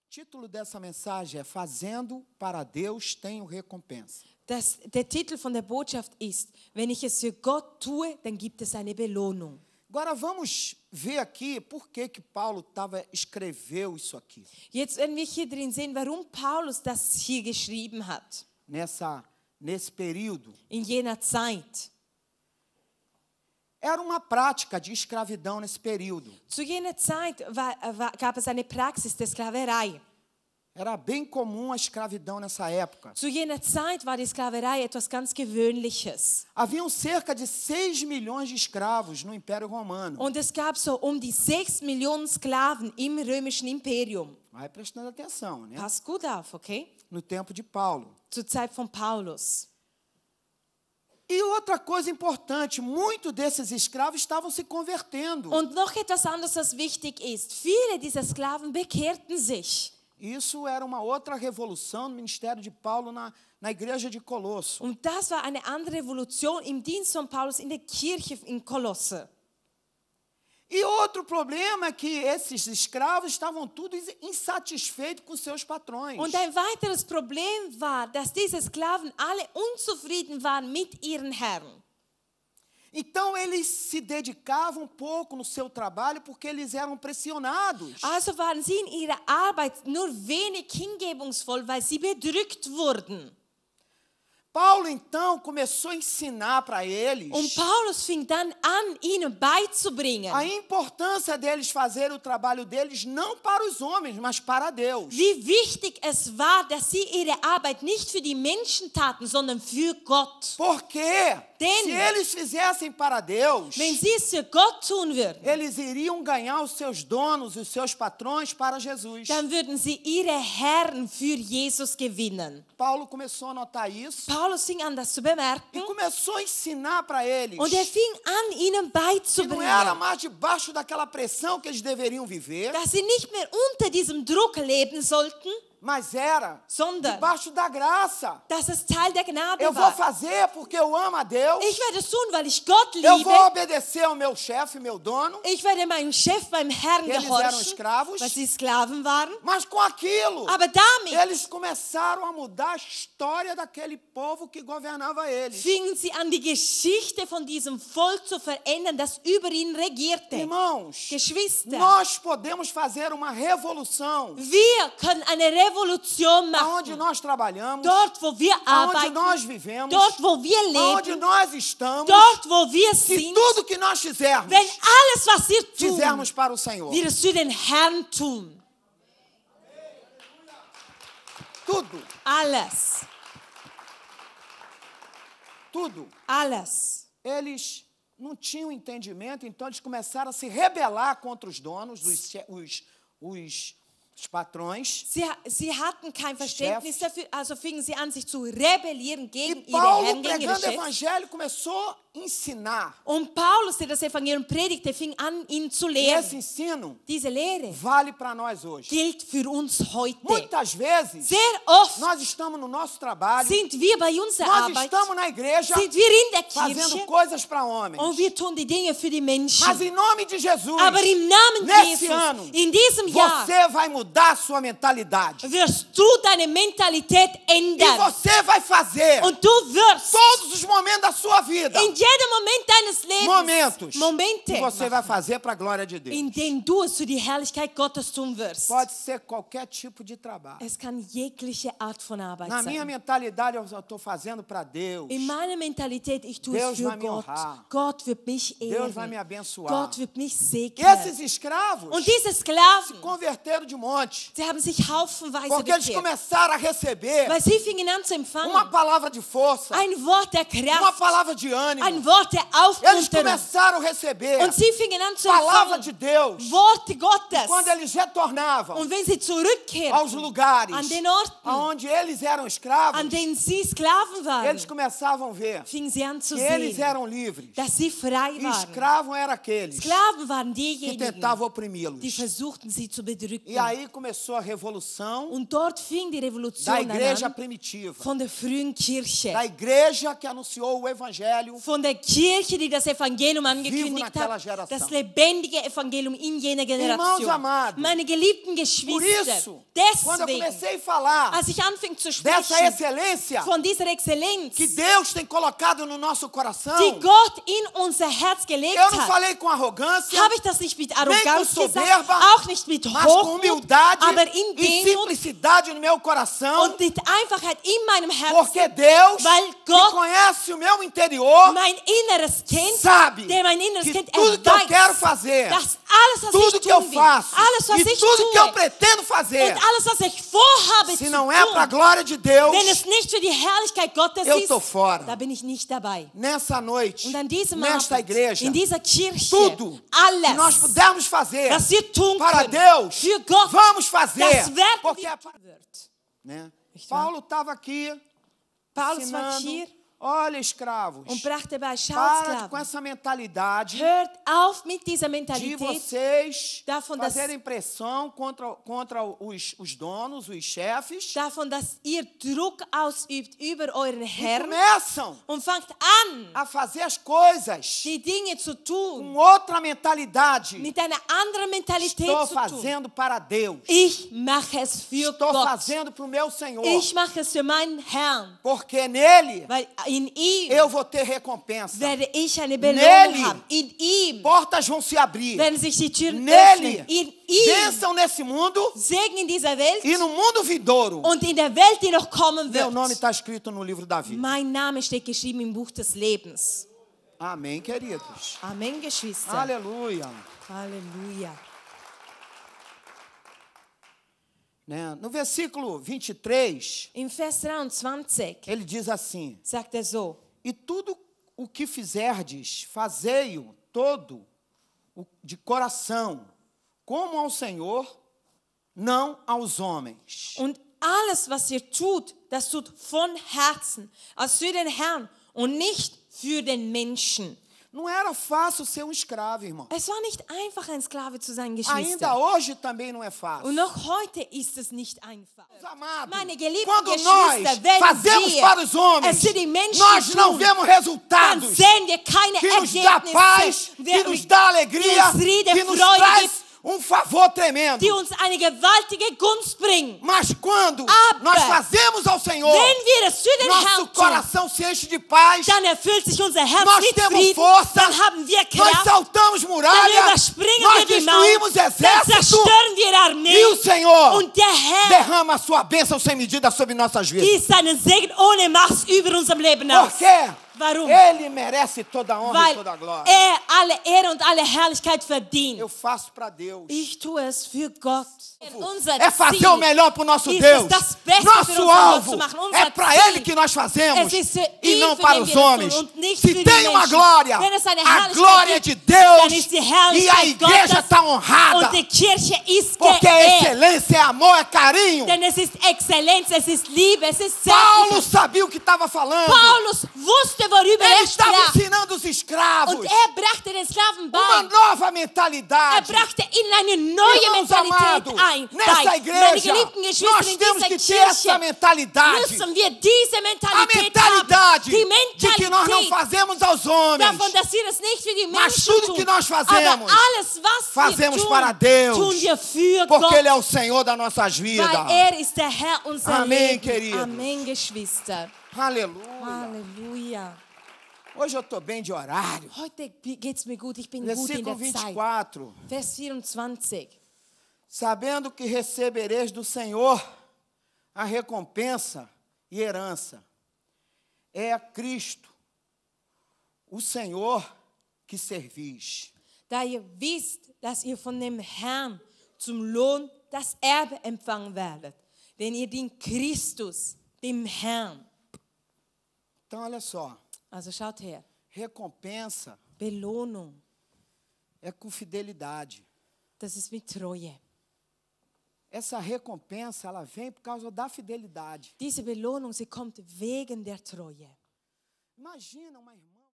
título dessa mensagem é Fazendo para Deus tenho recompensa. Der Titel von der Botschaft ist, wenn ich es für Gott tue, dann gibt es eine Belohnung. Agora vamos ver aqui por que Paulo escreveu isso aqui. Jetzt werden wir hier drin sehen, warum Paulus das hier geschrieben hat. Nesse período. In jener Zeit. Era uma prática de escravidão nesse período. Zu jener Zeit gab es eine Praxis der Sklaverei. Era bem comum a escravidão nessa época. Zu jener Zeit war die Sklaverei etwas ganz Gewöhnliches. Haviam cerca de 6 milhões de escravos no Império Romano. Und es gab so um die 6 Millionen Sklaven im römischen Imperium. Vai prestando atenção, né? Pass gut auf, okay? No tempo de Paulo. Zur Zeit von Paulus. E outra coisa importante, muitos desses escravos estavam se convertendo. Und noch etwas anderes, was wichtig ist. Viele dieser Sklaven bekehrten sich. Isso era uma outra revolução no ministério de Paulo na igreja de Colosso. Und das war eine andere Revolution im Dienst von Paulus in der Kirche in Kolosse. E outro problema é que esses escravos estavam todos insatisfeitos com seus patrões. Und ein weiteres Problem war, dass diese Sklaven alle unzufrieden waren mit ihren Herren. Então eles se dedicavam um pouco no seu trabalho porque eles eram pressionados. Also waren sie in ihrer Arbeit nur wenig hingebungsvoll, weil sie bedrückt wurden. Paulo então começou a ensinar para eles. Und Paulus fing dann an, ihnen beizubringen, A importância deles fazer o trabalho deles não para os homens, mas para Deus. wie wichtig es war, dass sie ihre Arbeit nicht für die Menschen taten, sondern für Gott. Porque se eles fizessem para Deus, Wenn sie es für Gott tun würden, eles iriam ganhar os seus donos, os seus patrões para Jesus. dann würden sie ihre Herren für Jesus gewinnen. Paulo começou a notar isso Paulus fing an, das zu e bemerken, começou a ensinar para eles. und fing an, ihnen Que não era beizubringen, mais debaixo daquela pressão que eles deveriam viver, dass sie nicht mehr unter diesem Druck leben sollten, mas era sondern debaixo da graça. dass es Teil der Gnade Eu vou war. fazer porque eu amo a Deus. Ich werde es tun, weil ich Gott Eu liebe. vou obedecer ao meu chefe, meu dono. Ich werde meinem Chef, meinem Herrn Eles eram gehorchen, escravos. weil sie Sklaven waren. Mas com aquilo, Aber damit eles começaram a mudar a história daquele povo que governava eles. fingen sie an, die Geschichte von diesem Volk zu verändern, das über ihn regierte. Irmãos, Geschwister, nós podemos fazer uma revolução wir können eine Revolution aonde machen. nós trabalhamos, Dort, wo wir aonde arbeiten, nós vivemos, dort, wo wir aonde leben, nós estamos, dort, wo wir se sind, tudo que nós fizermos, wenn alles, was wir tun, fizermos para o Senhor. wir es für den Herrn tun. Tudo, Alles, tudo. alles. Eles não tinham entendimento, então eles começaram a se rebelar contra os donos, os patrões. Sie hatten kein Verständnis dafür, also fingen sie an, sich zu rebellieren E gegen ihre Paulo, Herren, gegen ihre pregando o Chefs. evangelho, começou a ensinar. Und Paulus, der das Evangelium predigte, fing an, ihn zu E lehren. esse ensino Diese Lehre vale para nós hoje. gilt für uns heute. Muitas vezes, Sehr oft nós estamos no nosso trabalho, sind wir bei unserer nós Arbeit, estamos na igreja sind wir in der fazendo Kirche coisas para homens. und wir tun die Dinge für die Mas Menschen. em nome de Jesus, Aber im Namen nesse Jesus, ano, in diesem Jahr, você vai mudar a sua mentalidade. wirst du deine Mentalität E ändern. você vai fazer Und du wirst todos os momentos da sua vida, in jedem Moment deines Lebens momentos Momente que você vai machen, fazer para a glória de Deus. in denen du es für die Herrlichkeit Gottes tun wirst. Pode ser qualquer tipo de trabalho. Es kann jegliche Art von Arbeit Na minha sein. mentalidade, eu estou fazendo para Deus. In meiner Mentalität, ich tue Deus es für vai me Gott. honrar. Gott wird mich Deus vai me ehren. abençoar. Gott wird mich E segnen. esses escravos Und diese Sklaven, converteram de monte, sie haben sich haufenweise porque eles bekehrt. começaram a receber Weil sie fingen an zu uma empfangen. palavra de força, Ein Wort der uma Kraft, palavra de ânimo. ein Wort der Eles Aufmunterung. começaram a receber Und sie fingen an zu palavra de empfangen. Deus. Worte Gottes. Quando eles retornavam Und wenn sie aos zurückkehrten lugares an den Orten, onde eles eram escravos, an denen sie Sklaven waren, eles começavam a ver fingen sie an zu que eles sehen, eram livres. dass sie frei E waren. escravo era aqueles Sklaven waren que diejenigen, tentavam oprimi-los. die versuchten, sie zu bedrücken. E aí começou a revolução Und dort fing die da Revolution igreja an, primitiva, von der frühen Kirche, da igreja que anunciou o evangelho von von der Kirche, die das Evangelium angekündigt naquela hat, geração. das lebendige Evangelium in jener Irmãos Generation. amados, Meine geliebten Por Geschwister, isso, quando eu deswegen, comecei a falar als ich anfing zu dessa sprechen excelência von dieser Exzellenz, que Deus tem colocado no nosso coração, die Gott in unser Herz gelegt eu não hat, falei com arrogância, habe ich das nicht mit Arroganz com gesagt, soberba, auch nicht mit mas com Hochmut, humildade aber in e Demut simplicidade no meu coração, und mit Einfachheit in meinem Herzen, porque Deus, weil que Gott conhece o meu interior, mein Inneres kennt, sabe der mein Inneres que kennt, tudo que eu quero weiß, fazer, dass alles, was tudo ich que eu tun will, faço alles, was e ich tudo que eu tue pretendo fazer, und alles, was ich vorhabe se zu não é para a tun, glória de Deus, wenn es nicht für die Herrlichkeit Gottes eu ist, tô fora. da bin ich nicht dabei. Nessa noite, Und an diesem nesta Abend, igreja, in dieser Kirche, tudo que nós alles, pudermos fazer was wir tun para können, Deus, für Gott, vamos fazer, das werden porque wir é tun wird. né? Nicht wahr? Paulo estava aqui Paulus war ensinando, hier olha escravos, und brachte bei para com Schausklaven. essa mentalidade Hört auf mit dieser de Mentalität, vocês davon, dass- fazerem pressão contra os donos, os chefes, davon, dass ihr Druck ausübt über euren e Herrn começam und fangt an, a fazer as coisas die Dinge zu tun, com outra mentalidade. mit einer anderen Mentalität Estou zu tun. fazendo para Deus. Ich mache es für Estou Gott. fazendo para o meu Senhor. Ich mache es für meinen Herrn, Porque nele weil in ihm eu vou ter recompensa. werde ich eine Belohnung Nele. haben. In ihm Portas vão se abrir. werden sich die Türen Nele. öffnen. In ihm Bênção nesse mundo Segen in dieser Welt e no mundo vindouro. und in der Welt, die noch kommen Meu nome wird. está escrito no livro da vida. Mein Name steht geschrieben im Buch des Lebens. Amém, queridos. Amen, Geschwister. Aleluia. Halleluja. Né? No versículo 23, Im Vers 23 ele diz assim: sagt er so: E tudo o que fizerdes, fazei-o todo de coração, como ao Senhor, não aos homens. Und alles, was ihr tut, das tut von Herzen, als für den Herrn und nicht für den Menschen. Não era fácil ser um escravo, irmão. Es war nicht einfach, ein Sklave zu sein, Ainda Geschwister. hoje também não é fácil. Und noch heute ist es nicht einfach. Meus amados, Meine geliebten quando Geschwister, nós wenn fazemos wir para os homens, es für die Menschen nós não tun, vemos Dann resultados sehen wir keine que nos dá paz, Ergebnisse, que nos dá alegria, uns Friede, que nos Freude traz gibt, favor tremendo. die uns eine gewaltige Gunst bringen. Mas quando Aber nós fazemos ao Senhor, Wenn wir es für den nosso Herrn tun, coração se enche de paz, dann erfüllt sich unser Herz nós mit temos Frieden, força, dann haben wir nós Kraft, saltamos dann muralha, überspringen nós wir die Mauer, destruímos dann exército zerstören wir e o Armeen Senhor und der Herr derrama a sua bênção sem medida sobre nossas vidas. gießt seinen Segen ohne Maß über unserem Leben aus. Por quê? Warum? Ele merece toda a honra e Weil toda a glória. er alle Ehre und alle Herrlichkeit verdient. Eu faço para Deus. Ich tue es für Gott. Unser É fazer Ziel o melhor para o nosso ist Deus. es, das Beste für Nosso unseren Gott alvo zu machen. Unser é para Ziel. Ele que nós fazemos Es ist für e ihn, não für para den os wir es tun homens. und nicht Se für die tem uma Menschen. glória, Wenn es eine a Herrlichkeit glória é gibt, de dann Deus ist die e a Herrlichkeit igreja Gottes está honrada. und die Kirche ist Porque a geehrt. excelência é amor, é carinho. Denn es ist Exzellenz, es ist Liebe, es ist Paulo Zärtlichkeit. sabia o que estava falando. Paulus wusste, worüber Ele er estava sprach. ensinando os escravos Und er brachte den Sklaven uma bei. nova Er mentalidade. brachte ihnen eine neue Irmãos Mentalität amados, ein. nessa Meine igreja, geliebten Geschwister, nós in temos que dieser ter essa Kirche mentalidade. müssen wir diese A Mentalität mentalidade haben. Die de que nós não Mentalität fazemos aos homens, davon, dass wir es nicht für die mas Menschen tudo tun. que nós Aber fazemos, alles, was fazemos wir tun, para Deus, tun wir für porque Gott. Ele é o Senhor das nossas vidas. Weil er ist der Herr unser Amém, Leben. queridos. Amen, Geschwister. Aleluia. Halleluja. Hoje eu estou bem de horário. Heute geht's mir gut, ich bin gut in Versículo der Zeit. 24. Vers 24. Sabendo que recebereis do Senhor a recompensa e herança. É a Cristo, o Senhor, que servis. Da ihr wisst, dass ihr von dem Herrn zum Lohn das Erbe empfangen werdet. Denn ihr dient Christus, dem Herrn. Então, olha só. Also schaut her. Recompensa Belohnung, é com fidelidade. das ist mit Treue. Essa recompensa, ela vem por causa da fidelidade. Diese Belohnung, sie kommt wegen der Treue. Imagina uma irmã